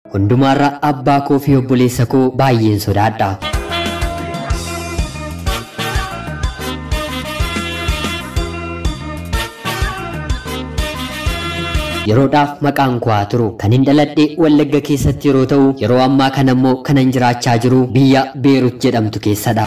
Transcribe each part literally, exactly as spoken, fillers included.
hundumarra abbaa koo fi obboleessa koo baay'een sodaadha. yeroodhaaf maqaan koo haa turu kan hin dhaladhe Wallagga keessatti yeroo ta'u yeroo ammaa kana immoo kanan jiraachaa jiru biyya Beerut jedhamtu keessadha.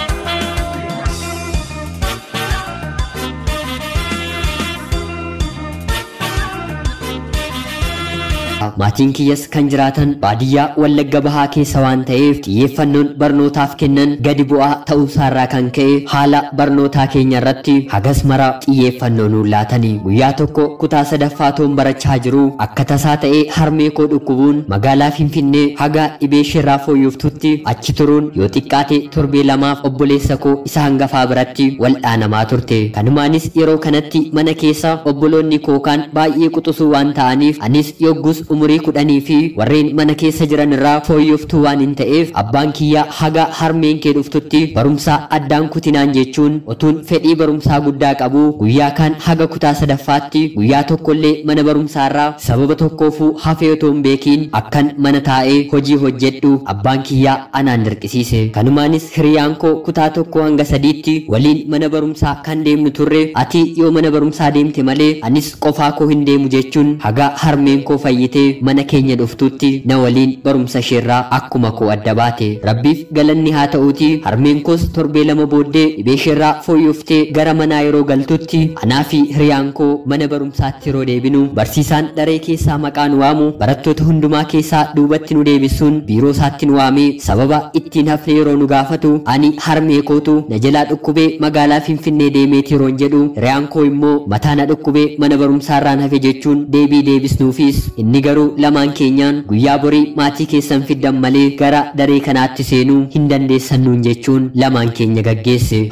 maatiin kiyyas kan jiraatan baadiyyaa Wallagga bahaa keessa waan ta'eef xiyyeeffannoon barnootaaf kennan gadi bu'aa ta'uusaarraa kan ka'e haala barnootaa keenya irratti hagas mara xiyyeeffannoo nuun laatanii guyyaa tokko kutaa sadaffaa toon barachaa jiru akka tasaa ta'ee harmee koo dhukkubuun magaalaa Finfinnee haga dhibee isheerraa fooyyoftutti achi turuun yoo xiqqaate torbee lamaaf obboleessa koo isa hangafaa biratti waldhaanamaa turte. kanumaanis yeroo kanatti mana keessa obboloonni koo kaan baay'ee quxisuu waan ta'aniif anis yoggus umurii kudhanii fi warreen mana keessa jiran irraa fooyyoftuu waan hin ta'eef abbaan kiyya haga harmeen kee dhuftutti barumsaa addaan kutinaan jechuun otuun fedhii barumsaa guddaa qabu guyyaa kaan haga kutaa sadaffaatti guyyaa tokkollee mana barumsaarraa sababa tokkoofuu hafee otoo hin beekiin akkan mana taa'ee hojii hojjedhu abbaan kiyyaa anaan dirqisiise. kanumaanis hiriyaan koo kutaa tokko hanga sadiitti waliin mana barumsaa kan deemnu turre ati yoo mana barumsaa deemte malee anis qofaa koo hin deemu jechuun haga harmeen koo fayyitee mana keenya dhuftutti na waliin barumsa isheerraa akkuma koo adda baate. rabbiif galanni haa ta'uuti harmeen koos torbee lama booddee dhibee isheerraa fooyyoftee gara manaa yeroo galtutti anaa fi hiriyaan koo mana barumsaatti yeroo deebinu barsiisaan daree keessaa maqaan waamu barattoota hundumaa keessaa duubatti nu deebisuun biiroo isaatti nu waamee sababa ittiin hafne yeroo nu gaafatu ani harmee kootu na jalaa dhukkubee magaalaa Finfinnee deemeeti yeroon jedhu hiriyaan koo immoo mataa na dhukkubee mana barumsaarraan hafe jechuun deebii deebisnuufis inni garuu lamaan keenyaan guyyaa borii maatii keessan fiddan malee gara daree kanaatti seenuu hin dandeessannuun jechuun lamaan keenya gaggeesse.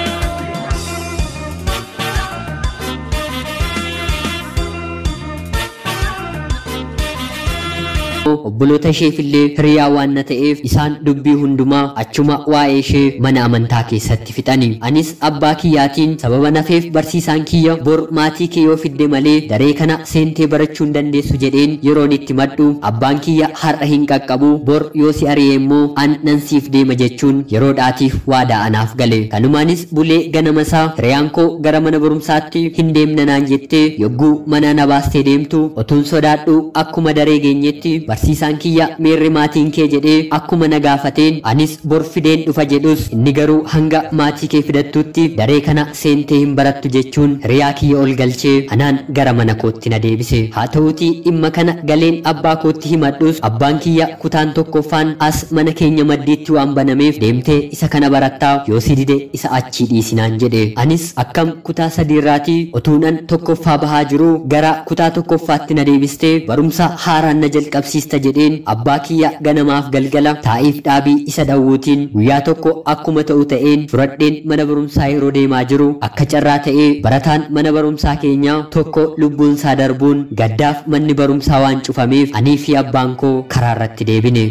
obboloota isheefillee hiriyaa waan na ta'eef isaan dubbii hundumaa achuma waa'ee ishee mana amantaa keessatti fixani. anis abbaa kiyyaatiin sababa nafeef barsiisaan kiyya bor maatii kee yoo fidde malee daree kana seentee barachuu hin dandeessu jedheen yeroon itti maddu abbaan kiyya har'a hin qaqqabu bor yoo si ari'e immoo an nan siif deema jechuun yeroodhaatiif waadaa anaaf gale. kanumaanis bulee ganamasaa hiriyaan koo gara mana barumsaatti hin deemna naan jettee yogguu mana na baastee deemtu otuun sodaadhu akkuma daree geenyetti barsiisaan kiyya meerri maatiin kee jedhee akkuma na gaafateen anis bor fideen dhufa jedhus inni garuu hanga maatii kee fidattutti daree kana seentee hin barattu jechuun hiriyaa kiyya ol galchee anaan gara mana kootti na deebise. haa ta'uutii dhimma kana galeen abbaa kootti himadhus abbaan kiyya kutaan tokkoffaan as mana keenya maddiitti waan banameef deemtee isa kana barattaa yoo si dide isa achii dhiisinaan jedhe. anis akkam kutaa sadiirraatii otuunan tokkoffaa bahaa jiru gara kutaa tokkoffaatti na deebistee barumsa haaraan na jalqabsiiste jedheen abbaa kiyya ganamaaf galgala taa'iif dhaabii isa dhawwuutiin guyyaa tokko akkuma ta'u ta'een fudhadheen mana barumsaa yeroo deemaa jiru akka carraa ta'ee barataan mana barumsaa keenyaa tokko lubbuunsaa darbuun gaddaaf manni barumsaa waan cufameef anii fi abbaan koo karaa irratti deebine.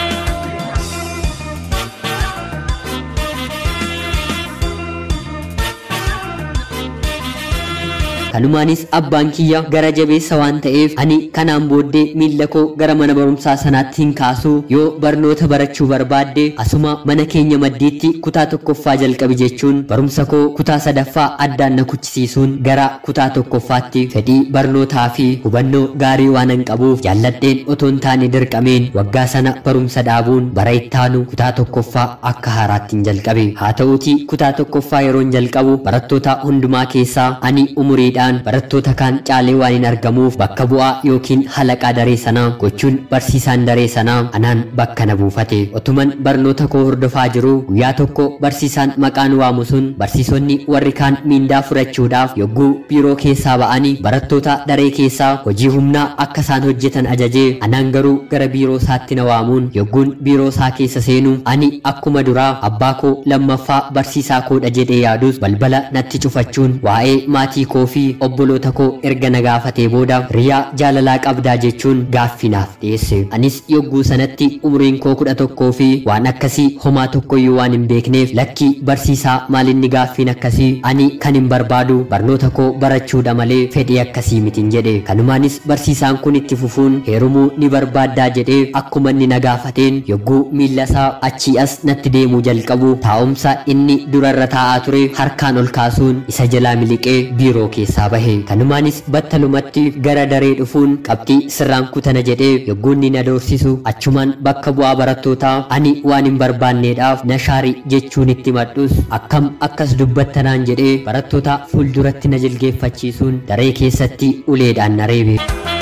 kanumaanis abbaan kiyya gara jabeessa waan ta'eef ani kanaan booddee miilla koo gara mana barumsaa sanaatti hin kaasu yoo barnoota barachuu barbaadde asuma mana keenya maddiitti kutaa tokkoffaa jalqabi jechuun barumsa koo kutaa sadaffaa addaan na kuchisiisuun gara kutaa tokkoffaatti fedhii barnootaa fi hubannoo gaarii waan hin qabuuf jaalladheen otoo hin taane dirqameen waggaa sana barumsa dhaabuun bara ittaanu kutaa tokkoffaa akka haaraatti hin jalqabe. haa ta'uutii kutaa tokkoffaa yeroon jalqabu barattoota hundumaa keessaa ani umuriidhaan barattoota kaan caalee waan hin argamuuf bakka bu'aa yookiin halaqaa daree sanaa gochuun barsiisaan daree sanaa anaan bakka na buufate. otuman barnoota koo hordofaa jiru guyyaa tokko barsiisaan maqaan waamu sun barsiisonni warri kaan miindaa fudhachuudhaaf yogguu biiroo keessaa ba'anii barattoota daree keessaa hojii humnaa akka isaan hojjetan ajajee anaan garuu gara biiroo isaatti na waamuun yogguun biiroo isaa keessa seenu ani akkuma duraa abbaa koo lammaffaa barsiisaa koodha jedhee yaadus balbala natti cufachuun waa'ee maatii koo fi obboloota koo erga na gaafatee booda riyaa jaalalaa qabdaa jechuun gaaffinaaf dhiyeesse. Anis yogguu sanatti umriin koo kudha tokkoo fi waan akkasii homaa tokkoyyuu waan hin beekneef lakkii barsiisaa maalinni gaaffiin akkasii ani kan hin barbaadu barnoota koo barachuudha malee fedhii akkasii mitin jedhe. Kanumaanis barsiisaan kun itti fufuun heerumuu ni barbaaddaa jedhee akkuma inni na gaafateen yogguu miilla isaa achii as natti deemuu jalqabu taa'umsa inni durarra taa'aa ture harkaan ol kaasuun isa jalaa miliqee biiroo keessaa bahe. Kanumaanis battalumatti gara daree dhufuun qabxii sirraan kutana jedhee yogguu inni na doorsisu achumaan bakka bu'aa barattootaa ani waan hin barbaanneedhaaf na shaari jechuun itti madhus akkam akkas dubbattanaan jedhee barattoota fuulduratti na jilgeeffachiisuun daree keessatti uleedhaan na reebe.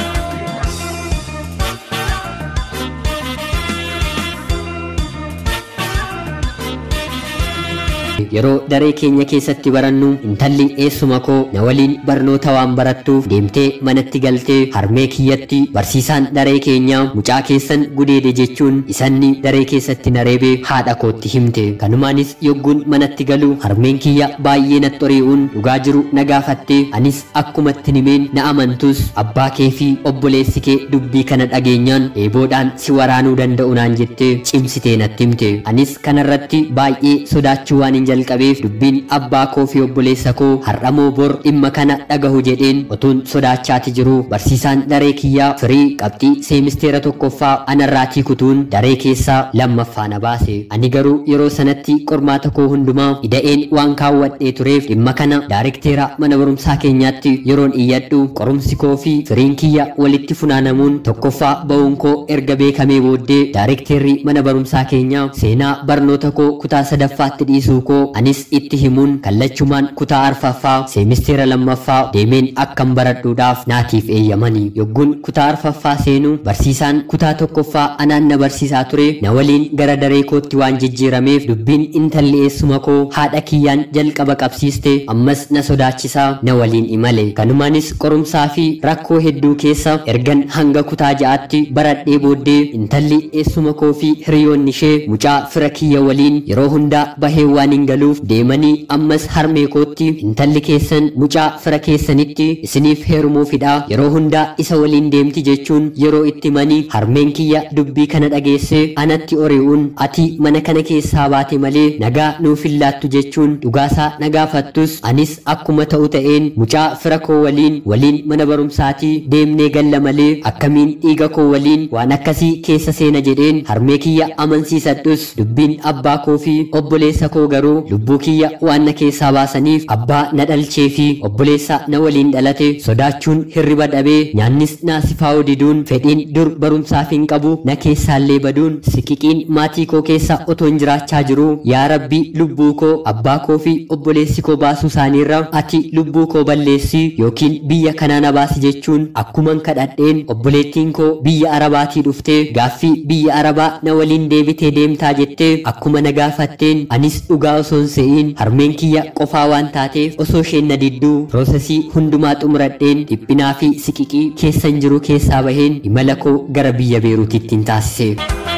Yeroo daree keenya keessatti barannu intalli eessuma koo na waliin barnoota waan barattuuf deemtee manatti galtee harmee kiyyatti barsiisaan daree keenyaa mucaa keessan gudeede jechuun isanni daree keessatti na reebee haadha kootti himte. Kanumaanis yogguun manatti galu harmeen kiyya baay'ee natti ori'uun dhugaa jiru na gaafatte. Anis akkumatti nimeen na amantus abbaa kee fi obboleessi kee dubbii kana dhageenyaan eeboodhaan si waraanuu danda'u naan jettee cimsitee natti himte. Anis kanarratti baay'ee sodaachuu waan hin jalqabeef dubbiin abbaa koo fi obboleessa koo har'amoo bor dhimma kana dhagahu jedheen otuun sodaachaati jiru barsiisaan daree kiyyaa firii qabxii seemisteera tokkoffaa anarraatii kutuun daree keessaa lammaffaa na baase. Ani garuu yeroo sanatti qormaata koo hundumaa ida'een waan kaawwadhee tureef dhimma kana daarekteera mana barumsaa keenyaatti yeroon iyyadhu qorumsi koo fi firiin kiyya walitti funaanamuun tokkoffaa ba'uun koo erga beekamee booddee daarekteerri mana barumsaa keenyaa seenaa barnoota koo kutaa sadaffaatti dhiisuu koo anis itti himuun kallachumaan kutaa arfaffaa seemisteera lammaffaa deemeen akkan baradhuudhaaf naatiif eeyyamanii. Yogguun kutaa arfaffaa seenu barsiisaan kutaa tokkoffaa anaan na barsiisaa ture na waliin gara daree kootti waan jijjiirameef dubbiin intalli eessuma koo haadha kiyyaan jalqaba qabsiiste ammas na sodaachisaa na waliin imale. Kanumaanis qorumsaa fi rakkoo hedduu keessa ergan hanga kutaa ja'aatti baradhee booddee intalli eessuma koo fi hiriyoonni ishee mucaa fira kiyya waliin yeroo hundaa bahee waan hin galuuf deemanii ammas harmee kootti intalli keessan mucaa fira keessanitti isiniif heerumuufidha yeroo hundaa isa waliin deemti jechuun yeroo itti manii harmeen kiyya dubbii kana dhageesse anatti ori'uun ati mana kana keessaa baate malee nagaa nuuf hin laattu jechuun dhugaasaa na gaafattus anis akkuma ta'u ta'een mucaa fira koo waliin waliin mana barumsaatii deemnee galla malee akkamiin dhiiga koo waliin waan akkasii keessa seena jedheen harmee kiyya amansiisadhus dubbiin abbaa koo fi obboleessa koo garuu lubbuu kiyya waan na keessaa baasaniif abbaa na dhalchee fi obboleessa na waliin dhalate sodaachuun hirriba dhabee nyaannis naasifaa'uu diduun fedhiin dur barumsaaf hin qabu na keessaallee baduun siqiqiin maatii koo keessa otoon jiraachaa jiru yaa rabbi lubbuu koo abbaa koo fi obboleessi koo baasuu isaaniirra ati lubbuu koo balleessi yookiin biyya kanaa na baasi jechuun akkuman kadhadheen obboleettiin koo biyya arabaatii dhuftee gaaffii biyya arabaa na waliin deebitee deemtaa jettee akkuma na gaafatteen anis dhugaa osoon se'iin harmeen kiyya qofaa waan taateef osoo isheen na didduu piroosesii hundumaa xumuradheen dhiphinaa fi siqiqii keessan jiru keessaa baheen imala koo gara biyya Beeruutitti hin taasise.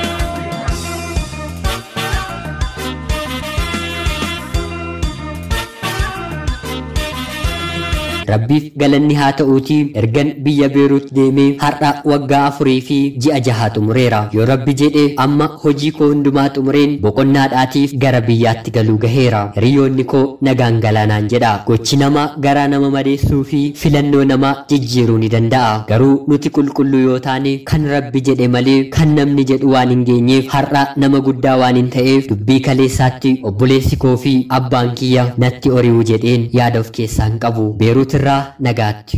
Rabbiif galanni haa ta'uutii ergan biyya Beeruut deemee har'a waggaa afurii fi ji'a jaha xumureera. Yoo Rabbi jedhe amma hojii koo hundumaa xumureen boqonnaadhaatiif gara biyyaatti galuu gaheera. Hiriyoonni koo nagaan galaanaan jedha. Gochi namaa garaa nama madeessuu fi filannoo namaa jijjiiruu ni danda'a. Garuu nuti qulqulluu yoo taane kan Rabbi jedhe malee kan namni jedhu waan hin geenyeef har'a nama guddaa waan hin ta'eef dubbii kaleessaatti obboleessi koo fi abbaan kiyya natti ori'uu jedheen yaada of keessaa hin qabu. Beeruut irraa nagaatti.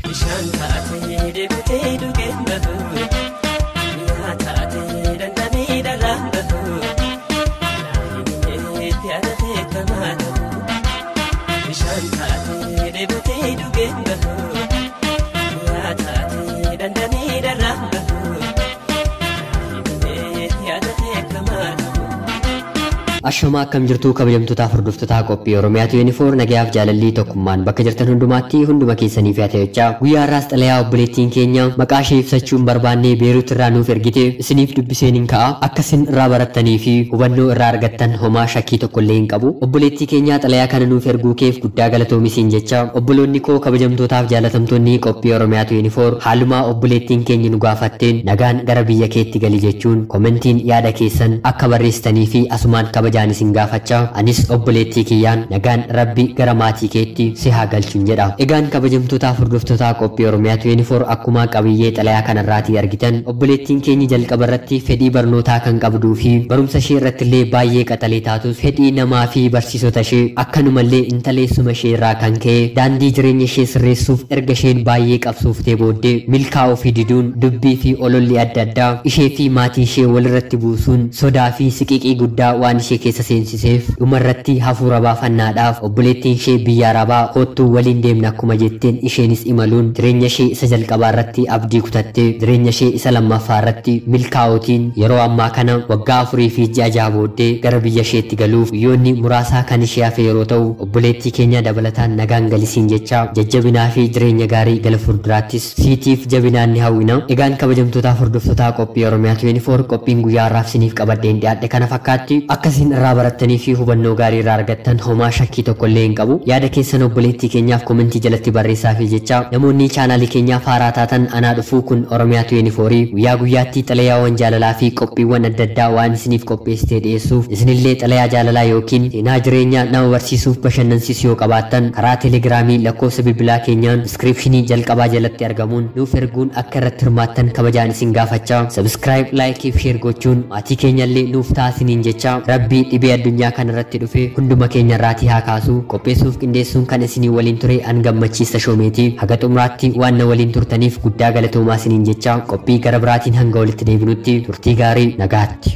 Ashama akkam jirtu kabajamtootaaf hordoftoota qophii Oromiyaa twenty four nagayaaf jaalalli tokkummaan bakka jirtan hundumaatti hunduma keessaniif yaa ta'echa guyyaa irraas xalayaa obboleettiin keenya maqaa ishee ibsachuun barbaannee Beerut irraa nuuf ergite isiniif dubbiseen hin ka'a akkasin irraa barattanii fi hubannoo irraa argattan homaa shakkii tokko illee hin qabu. Obboleettii keenya xalayaa kana nuuf erguu keef guddaa galatoomisiin jecha obboloonni koo kabajamtootaaf jaalatamtoonni qophii Oromiyaa twenty four haaluma obboleettiin keenya nu gaafatteen nagaan gara biyya keetti gali jechuun komentiin yaada keessan akka barreessitanii fi asumaan kabajaan isin gaafachaa anis obboleettii kiyyaan nagaan rabbi gara maatii keetti si haa galchuun jedha. Egaan kabajamtootaaf hordoftoota qophii Oromiyaa twenty four akkuma qabiyyee xalayaa kanarraatii argitan obboleettiin keenya jalqaba irratti fedhii barnootaa kan qabduu fi barumsa ishee irratti illee baay'ee qaxalee taatus fedhii namaa fi barsiisota ishee akkanumallee intaleessuma ishee irraa kan ka'e daandii jireenya ishee sirreessuuf erga isheen baay'ee qabsooftee booddee milkaa'uu fi diduun dubbii fi ololli adda addaa ishee fi maatii ishee walirratti buusuun sodaa fi siqiqii guddaa waan ishee keessa seensiseef dhumarratti hafuura baafannaadhaaf obboleettiin ishee biyya Arabaa kottuu waliin deemna akkuma jetteen isheenis imaluun jireenya ishee isa jalqabaa irratti abdii kutattee jireenya ishee isa lammaffaa irratti milkaa'uutiin yeroo ammaa kana waggaa afurii fi ji'a jaha booddee gara biyya isheetti galuuf guyyoonni muraasaa kan ishee hafe yeroo ta'u obboleettii keenya dabalataan nagaan galisiin jecha jajjabinaa fi jireenya gaarii gara fuulduraattis siitiif jabinaan ni hawwina. Egaan kabajamtootaaf hordoftoota qophii Oromiyaa twenty four qophiin guyyaa har'aaf isiniif qabadheen dhiyaadhe kana fakkaatti akkasiin irraa barattanii fi hubannoo gaarii irraa argattan homaa shakkii tokko illee hin qabu. Yaada keessan obboleettii keenyaaf komentii jalatti barreessaa fi jecha namoonni chaanaalii keenyaaf haaraa taatan anaa dhufuu kun Oromiyaa twenty four guyyaa guyyaatti xalayaawwan jaalalaa fi qophiiwwan adda addaa waan isiniif qopheessitee dhiyeessuuf isinillee xalayaa jaalalaa yookiin seenaa jireenyaa nama barsiisuuf bashannansiisu yoo qabaattan karaa teelegiraamii lakkoofsa bilbilaa keenyaan diskiripshinii jalqabaa jalatti argamuun nuuf erguun akka irratti hirmaattan kabajaan isin gaafachaa sabskraayib laayikii fi sheer gochuun maatii keenyallee nuuf taasiniin jecha rabbii dhibee addunyaa kanarratti dhufe hunduma keenya irraatii haa kaasu qopheessuuf qindeessuun kan isinii waliin ture an gammachiista shoomeeti haga xumuraatti waan na waliin turtaniif guddaa galatoomaa isiniin jecha qophii gara biraatiin hanga walitti deebinutti turtii gaarii nagaatti.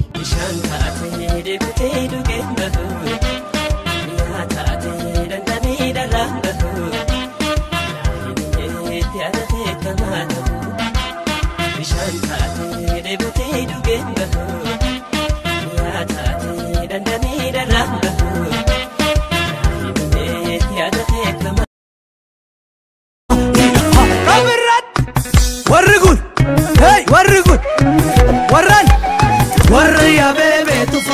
Warri good, hey, warri good, warran, warri ya bebe tu